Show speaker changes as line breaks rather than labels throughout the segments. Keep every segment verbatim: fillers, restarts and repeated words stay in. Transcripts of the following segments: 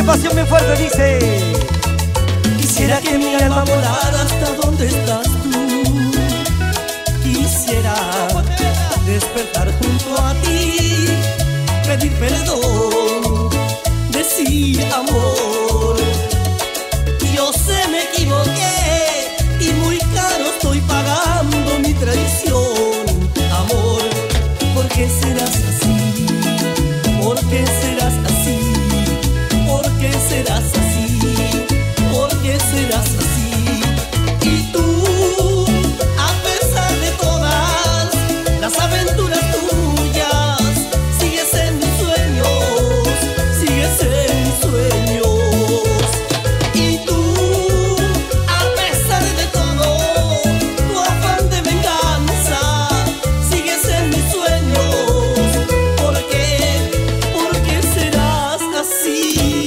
pasión bien fuerte dice:
quisiera que mi alma volara hasta donde estás tú. Quisiera despertar junto a ti, pedir perdón, decir amor. Yo sé me equivoqué y muy caro estoy pagando mi traición. Amor, ¿por qué serás así? ¿Por qué serás así? ¿Por qué serás así? ¿Por qué serás así? Y tú, a pesar de todas las aventuras tuyas, sigues en mis sueños, sigues en mis sueños. Y tú, a pesar de todo tu afán de venganza, sigues en mis sueños. ¿Por qué? ¿Por qué serás así?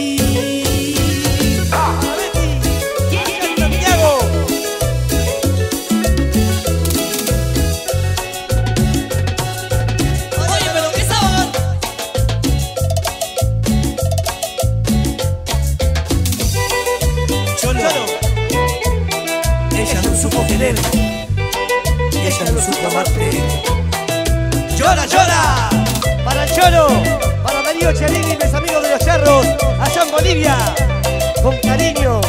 Ella no supo querer y ella no supo amarte.
¡Llora, llora! Para el Cholo, para Darío Cherini y mis amigos de los Charros, allá en Bolivia, con cariño.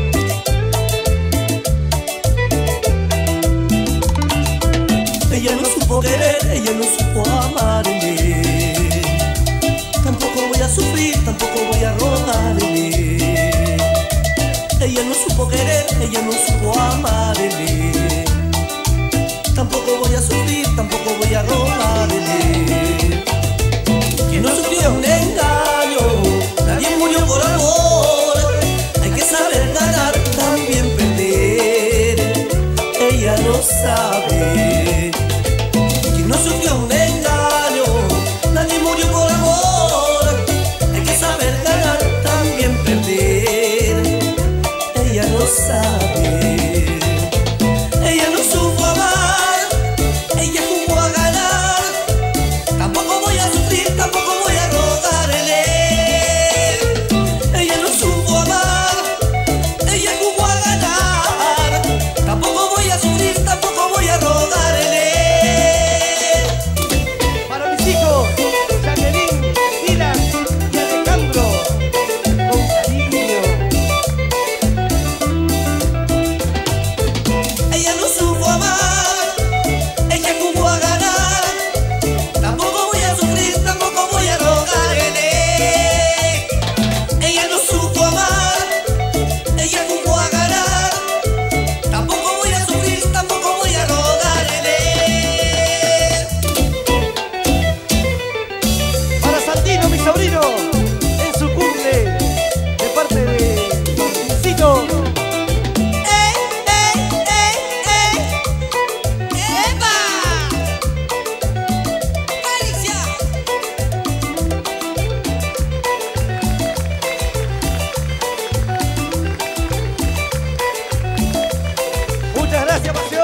Ella no supo querer, ella no supo amarme. Tampoco voy a sufrir, tampoco voy a rogarle. Ella no supo querer, ella no supo amarme. Tampoco voy a sufrir, tampoco voy a rogarle. Que no sufrió un engaño, nadie murió por amor. Hay que saber ganar, también perder. Ella no sabe que no sufrió un engaño, nadie murió por amor. Hay que saber ganar, también perder. Ella no sabe, ella no supo amar, ella jugó a ganar. Tampoco voy a sufrir, tampoco voy a rogarle. Ella no supo amar, ella jugó a ganar. Tampoco voy a sufrir, tampoco voy a rogarle.
Para mis hijos, Jacqueline, Dylan y Alejandro, con cariño.
Ella no supo amar, ella jugó a ganar. Tampoco voy a sufrir, tampoco voy a rogarle. Ella no supo amar, ella jugó a ganar. Tampoco voy a sufrir, tampoco voy a rogarle.
Para Santino, mi sobrino, en su cumple, de parte de Martincito.
¡Eh, eh, eh, eh! ¡Epa! ¡Alicia!
Muchas gracias, pasión.